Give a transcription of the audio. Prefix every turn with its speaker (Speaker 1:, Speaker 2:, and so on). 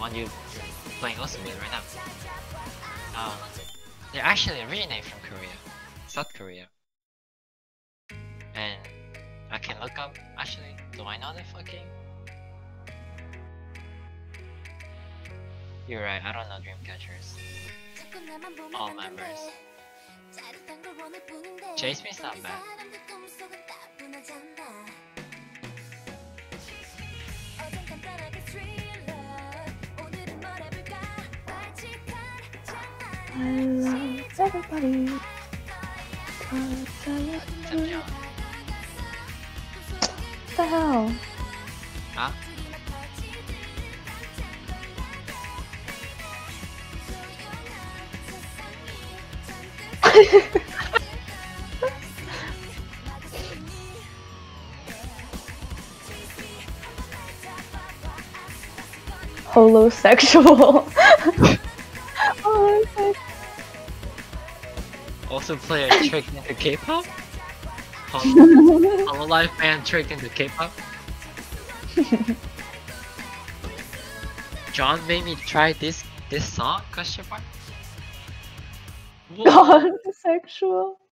Speaker 1: one you're playing also with right now. They're actually originated from Korea, South Korea. And I can look up, actually, do I know the fucking? You're right, I don't know Dreamcatchers. All members. Chase Me's not bad.
Speaker 2: I love everybody. What the hell?
Speaker 1: Huh?
Speaker 2: Holosexual. Holosexual.
Speaker 1: Also play a trick into K-pop? Hololive fan trick into K-pop? John made me try this song? Question mark? Whoa.
Speaker 2: Holosexual.